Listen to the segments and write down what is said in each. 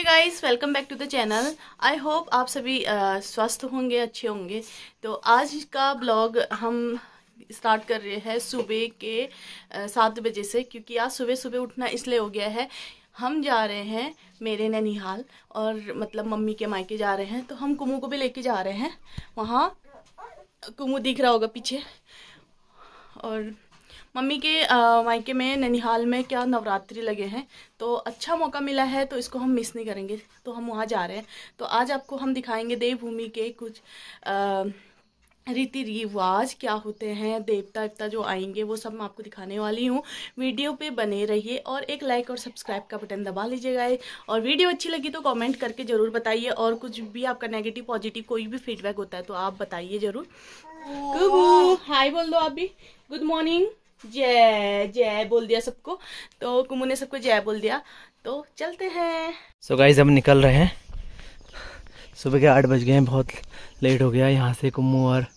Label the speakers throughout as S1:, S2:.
S1: Guys, welcome back to the channel. I hope आप सभी स्वस्थ होंगे, अच्छे होंगे। तो आज का ब्लॉग हम स्टार्ट कर रहे हैं सुबह के 7 बजे से, क्योंकि आज सुबह सुबह उठना इसलिए हो गया है। हम जा रहे हैं मेरे नैनीहाल, और मतलब मम्मी के मायके जा रहे हैं। तो हम कुमू को भी लेके जा रहे हैं। वहाँ कुमू दिख रहा होगा पीछे। और मम्मी के मायके में नैनीहाल में क्या नवरात्रि लगे हैं, तो अच्छा मौका मिला है, तो इसको हम मिस नहीं करेंगे। तो हम वहाँ जा रहे हैं। तो आज आपको हम दिखाएंगे देवभूमि के कुछ रीति रिवाज क्या होते हैं, देवता वेवता जो आएंगे वो सब मैं आपको दिखाने वाली हूँ। वीडियो पे बने रहिए और एक लाइक और सब्सक्राइब का बटन दबा लीजिएगा। और वीडियो अच्छी लगी तो कमेंट करके ज़रूर बताइए, और कुछ भी आपका नेगेटिव पॉजिटिव कोई भी फीडबैक होता है तो आप बताइए ज़रूर। हाय बोल दो आप भी। Good morning. जय जय बोल दिया सबको, तो कुमू ने सबको जय बोल दिया। तो चलते हैं।
S2: सो गाइस, हम निकल रहे हैं। सुबह के 8 बज गए हैं, बहुत लेट हो गया। यहाँ से कुम्मू और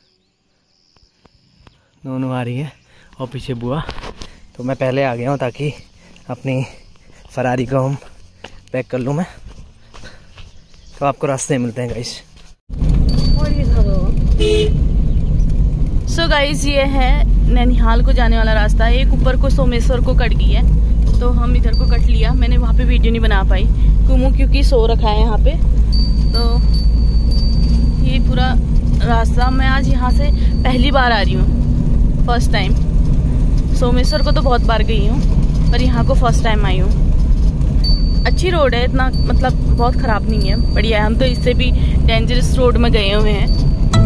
S2: नोनू आ रही है और पीछे बुआ। तो मैं पहले आ गया हूँ ताकि अपनी फरारी को हम पैक कर लूँ मैं। तो आपको रास्ते मिलते हैं गाइस।
S1: सो गाइस, ये है नैनीहाल को जाने वाला रास्ता। एक ऊपर को सोमेश्वर को कट गई है, तो हम इधर को कट लिया। मैंने वहाँ पे वीडियो नहीं बना पाई, कुमू क्योंकि सो रखा है यहाँ पे। तो ये पूरा रास्ता, मैं आज यहाँ से पहली बार आ रही हूँ, फर्स्ट टाइम। सोमेश्वर को तो बहुत बार गई हूँ, पर यहाँ को फर्स्ट टाइम आई हूँ। अच्छी रोड है, इतना मतलब बहुत ख़राब नहीं है, बढ़िया है। हम तो इससे भी डेंजरस रोड में गए हुए हैं।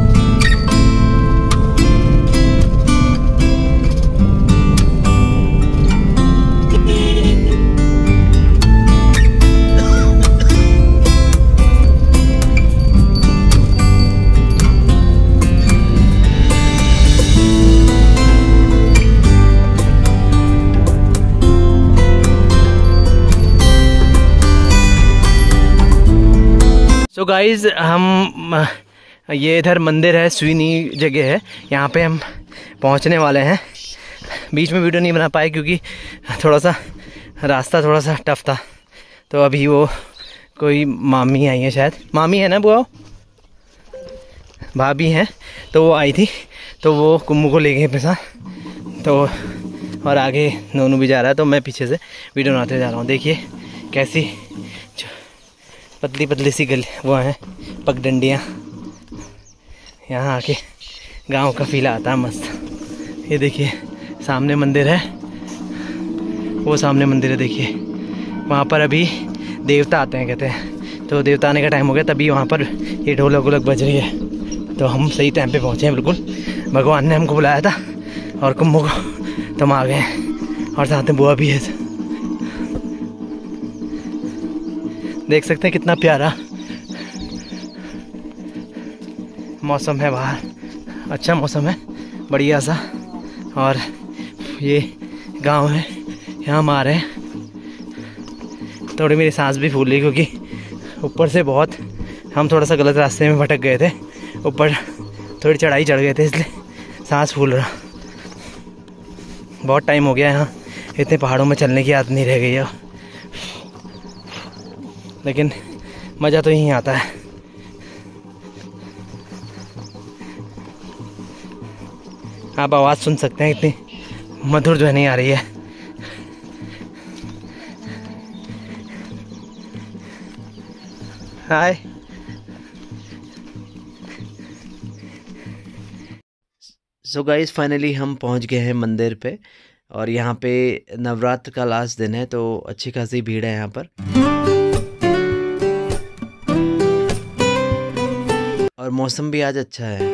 S2: तो गाइज, हम ये इधर मंदिर है, स्वीनी जगह है, यहाँ पे हम पहुँचने वाले हैं। बीच में वीडियो नहीं बना पाए क्योंकि थोड़ा सा रास्ता थोड़ा सा टफ था। तो अभी वो कोई मामी आई है, शायद मामी है ना बुआ, भाभी हैं, तो वो आई थी। तो वो कुम्मू को ले गए पैसा। तो और आगे नोनू भी जा रहा है, तो मैं पीछे से वीडियो बनाते जा रहा हूँ। देखिए कैसी पतली पतली सी गली वो हैं पगडंडियाँ। यहाँ आके गांव का फील आता है मस्त। ये देखिए सामने मंदिर है, वो सामने मंदिर है। देखिए वहाँ पर अभी देवता आते हैं कहते हैं, तो देवता आने का टाइम हो गया, तभी वहाँ पर ये ढोलक वोलक बज रही है। तो हम सही टाइम पे पहुँचे हैं बिल्कुल। भगवान ने हमको बुलाया था और कुम्भों को तो हम आ गए हैं, और साथ में बुआ भी है। देख सकते हैं कितना प्यारा मौसम है बाहर, अच्छा मौसम है, बढ़िया सा। और ये गांव है, यहाँ हम आ रहे हैं। थोड़ी मेरी सांस भी फूल रही क्योंकि ऊपर से बहुत हम थोड़ा सा गलत रास्ते में भटक गए थे। ऊपर थोड़ी चढ़ाई चढ़ गए थे, इसलिए सांस फूल रहा। बहुत टाइम हो गया यहाँ, इतने पहाड़ों में चलने की आदत नहीं रह गई है, लेकिन मज़ा तो यहीं आता है। आप आवाज़ सुन सकते हैं, इतनी मधुर ध्वनि आ रही है। हाय। सो गाइस, फाइनली हम पहुंच गए हैं मंदिर पे। और यहाँ पे नवरात्र का लास्ट दिन है, तो अच्छी खासी भीड़ है यहाँ पर। और मौसम भी आज अच्छा है।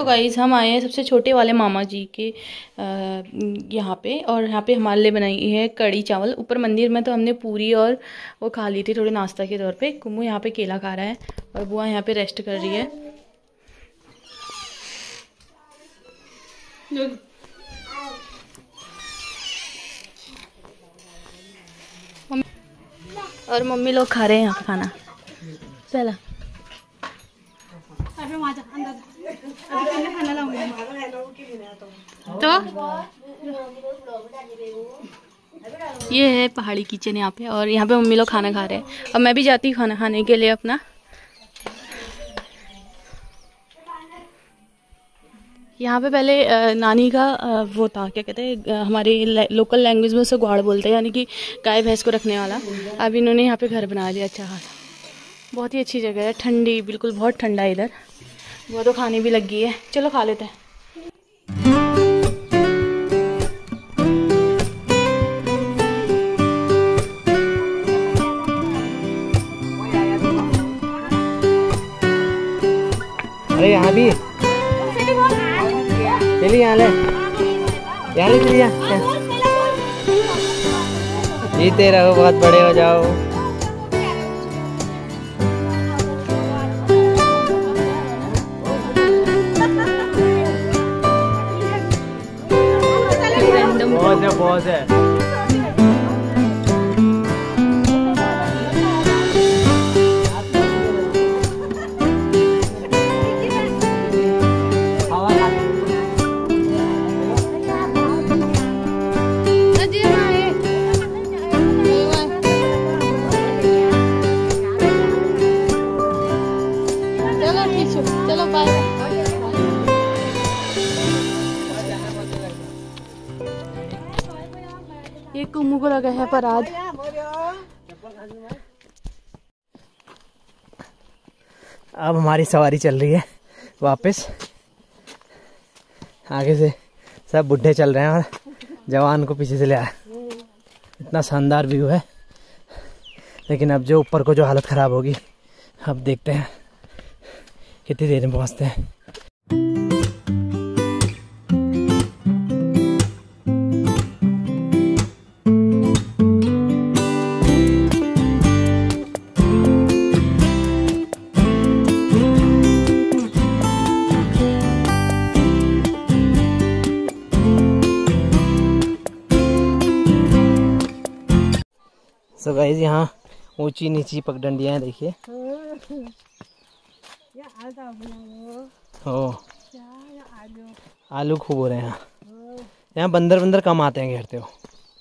S1: तो गाइस हम आए हैं सबसे छोटे वाले मामा जी के यहाँ पे, और यहाँ पे हमारे लिए बनाई है कड़ी चावल। ऊपर मंदिर में तो हमने पूरी और वो खा ली थी थोड़े नाश्ता के तौर पे। कुम्मू यहाँ पे केला खा रहा है और बुआ यहाँ पे रेस्ट कर रही है। और मम्मी लोग खा रहे हैं यहाँ पे खाना। चला तो ये है पहाड़ी किचन यहाँ पे, और यहाँ पे मम्मी लोग खाना खा रहे हैं और मैं भी जाती हूँ खाना खाने के लिए अपना। यहाँ पे पहले नानी का वो था, क्या कहते हैं हमारे लोकल लैंग्वेज में उसे ग्वाड़ बोलते हैं, यानी कि गाय भैंस को रखने वाला। अब इन्होंने यहाँ पे घर बना लिया अच्छा खासा। बहुत ही अच्छी जगह है, ठंडी बिल्कुल, बहुत ठंडा है इधर। वो तो खाने भी लग गई है, चलो खा लेते हैं।
S2: अरे यहाँ भी चलिए, यहाँ ले चलिए, जीते रहो, बहुत बड़े हो जाओ। बहुत है।
S1: चलो बाय। ये कुम्मू को लगा है पराद।
S2: अब हमारी सवारी चल रही है वापस। आगे से सब बुढ़े चल रहे हैं और जवान को पीछे से ले आया। इतना शानदार व्यू है, लेकिन अब जो ऊपर को जो हालत ख़राब होगी, अब देखते हैं कितनी देर में पहुँचते हैं। सो गाइस, यहाँ ऊंची नीची पगडंडियाँ देखिए। हो आलू खूब हो रहे हैं यहाँ बंदर कम आते हैं घेरते हो।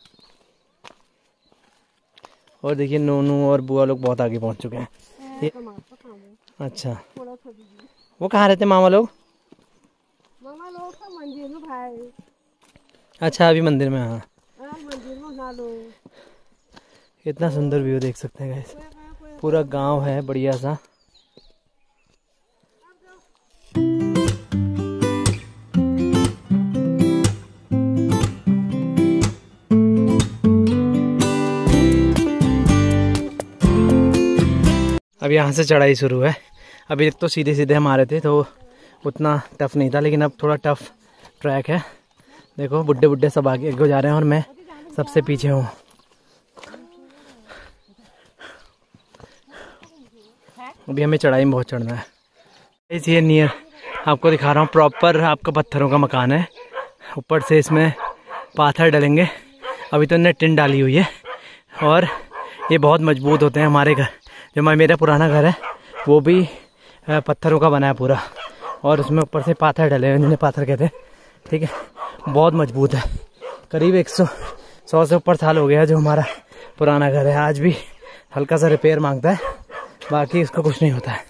S2: और देखिए नोनू और बुआ लोग बहुत आगे पहुँच चुके हैं। अच्छा, वो कहाँ रहते मामा लोग?
S3: मंदिर में भाई।
S2: अच्छा, अभी मंदिर में। हाँ,
S3: मंदिर में ना लो।
S2: कितना सुंदर व्यू देख सकते हैं गाइस। पूरा गांव है बढ़िया सा। अब यहाँ से चढ़ाई शुरू है। अभी तो सीधे सीधे हम आ रहे थे तो उतना टफ नहीं था, लेकिन अब थोड़ा टफ ट्रैक है। देखो बुड्ढे बुड्ढे सब आगे जा रहे हैं और मैं सबसे पीछे हूँ। अभी हमें चढ़ाई में बहुत चढ़ना है। ये नियर आपको दिखा रहा हूँ, प्रॉपर आपका पत्थरों का मकान है। ऊपर से इसमें पाथर डलेंगे। अभी तो इन्हें टिन डाली हुई है और ये बहुत मजबूत होते हैं। हमारे घर जो मेरा पुराना घर है वो भी पत्थरों का बना है पूरा, और उसमें ऊपर से पाथर डले हैं, जिन्हें पाथर कहते हैं। ठीक है, बहुत मजबूत है। करीब 100 से ऊपर साल हो गया जो हमारा पुराना घर है। आज भी हल्का सा रिपेयर मांगता है, बाकी इसका कुछ नहीं होता है।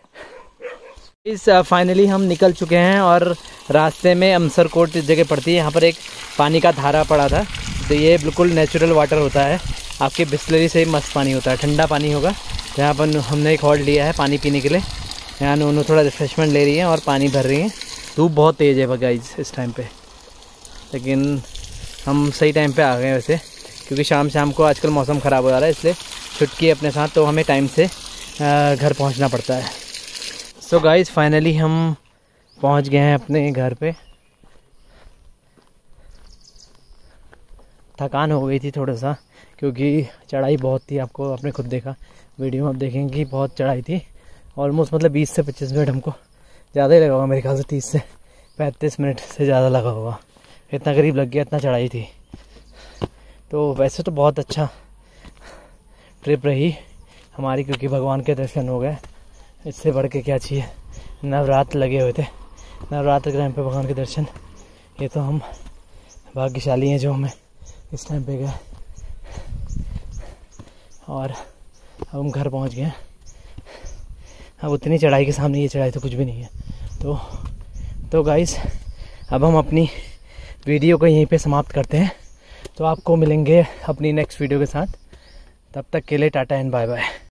S2: फाइनली हम निकल चुके हैं और रास्ते में अमसरकोट जगह पड़ती है। यहाँ पर एक पानी का धारा पड़ा था, तो ये बिल्कुल नेचुरल वाटर होता है। आपके बिस्लरी से ही मस्त पानी होता है, ठंडा पानी होगा। यहाँ पर हमने एक हॉल्ट लिया है पानी पीने के लिए। यहाँ उन्होंने थोड़ा रिफ्रेशमेंट ले रही हैं और पानी भर रही हैं। धूप बहुत तेज़ है गाइस इस टाइम पे, लेकिन हम सही टाइम पे आ गए वैसे, क्योंकि शाम को आजकल मौसम ख़राब हो जा रहा है, इसलिए छुट्टी है अपने साथ, तो हमें टाइम से घर पहुंचना पड़ता है। सो गाइस, फाइनली हम पहुंच गए हैं अपने घर पे। थकान हो गई थी थोड़ा सा क्योंकि चढ़ाई बहुत थी, आपको आपने खुद देखा वीडियो में, आप देखेंगे कि बहुत चढ़ाई थी। ऑलमोस्ट मतलब 20 से 25 मिनट हमको ज़्यादा ही लगा होगा, मेरे ख्याल से 30 से 35 मिनट से ज़्यादा लगा होगा, इतना करीब लग गया, इतना चढ़ाई थी। तो वैसे तो बहुत अच्छा ट्रिप रही हमारी क्योंकि भगवान के दर्शन हो गए, इससे बढ़ के क्या चाहिए। नवरात्र लगे हुए थे, नवरात्र के टाइम पे भगवान के दर्शन, ये तो हम भाग्यशाली हैं जो हमें इस टाइम पे गए। और अब हम घर पहुंच गए। अब उतनी चढ़ाई के सामने ये चढ़ाई तो कुछ भी नहीं है। तो गाइस अब हम अपनी वीडियो को यहीं पे समाप्त करते हैं। तो आपको मिलेंगे अपनी नेक्स्ट वीडियो के साथ, तब तक के लिए टाटा एंड बाय बाय।